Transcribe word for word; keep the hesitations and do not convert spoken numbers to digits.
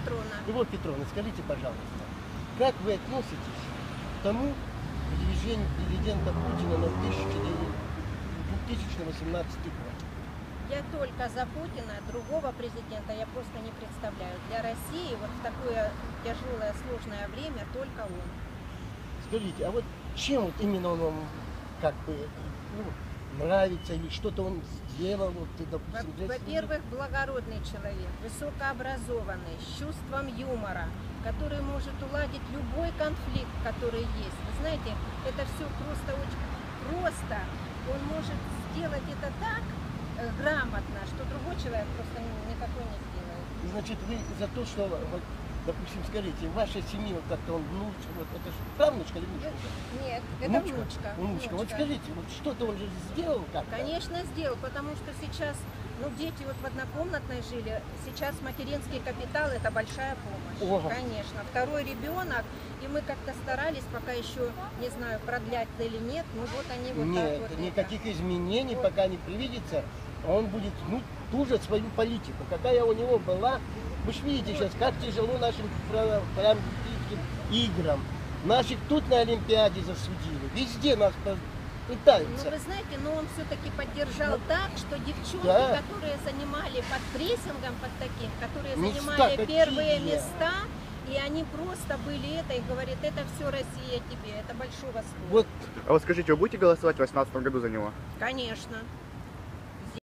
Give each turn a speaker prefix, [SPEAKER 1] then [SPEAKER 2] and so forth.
[SPEAKER 1] Петровна.
[SPEAKER 2] Любовь Петровна, скажите, пожалуйста, как вы относитесь к тому движению президента Путина на две тысячи восемнадцатый год?
[SPEAKER 1] Я только за Путина, другого президента я просто не представляю. Для России вот в такое тяжелое, сложное время только он.
[SPEAKER 2] Скажите, а вот чем вот именно он вам как бы ну, нравится или что-то он сделал? Вот, допустим, для
[SPEAKER 1] Во-первых, благородный человек, высокообразованный, с чувством юмора, который может уладить любой конфликт, который есть. Вы знаете, это все просто очень просто. Он может сделать это так э, грамотно, что другой человек просто никакой не сделает.
[SPEAKER 2] Значит, вы за то, что, вот, допустим, скажите, в вашей семье вот как-то он внучка, вот это же правнучка или внучка?
[SPEAKER 1] Нет, это
[SPEAKER 2] внучка.
[SPEAKER 1] внучка.
[SPEAKER 2] внучка. Вот скажите, вот что-то он же сделал как-то?
[SPEAKER 1] Конечно, сделал, потому что сейчас, ну, дети вот в однокомнатной жили, сейчас материнский капитал – это большая помощь.
[SPEAKER 2] Ого.
[SPEAKER 1] Конечно. Второй ребенок, и мы как-то старались, пока еще, не знаю, продлять или нет, ну вот они вот
[SPEAKER 2] Нет,
[SPEAKER 1] так вот.
[SPEAKER 2] никаких
[SPEAKER 1] это.
[SPEAKER 2] изменений
[SPEAKER 1] Вот.
[SPEAKER 2] пока не привидится. Он будет ну, ту же свою политику, какая у него была. Вы же видите сейчас, как тяжело нашим паралимпийским играм. Наших тут на Олимпиаде засудили. Везде нас пытаются.
[SPEAKER 1] Ну, вы знаете, но он все-таки поддержал
[SPEAKER 2] Ну,
[SPEAKER 1] так, что девчонки,
[SPEAKER 2] да.
[SPEAKER 1] которые занимали под прессингом, под таким, которые
[SPEAKER 2] Места
[SPEAKER 1] занимали
[SPEAKER 2] какие?
[SPEAKER 1] первые места, и они просто были это, и говорят, это все Россия тебе, это большого скорости.
[SPEAKER 2] Вот.
[SPEAKER 3] А вот скажите, вы будете голосовать в восемнадцатом году за него?
[SPEAKER 1] Конечно.